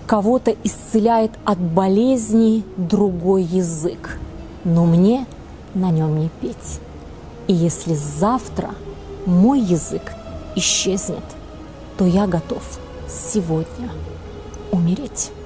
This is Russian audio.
Кого-то исцеляет от болезней другой язык, но мне на нем не петь. И если завтра мой язык исчезнет, то я готов сегодня умереть.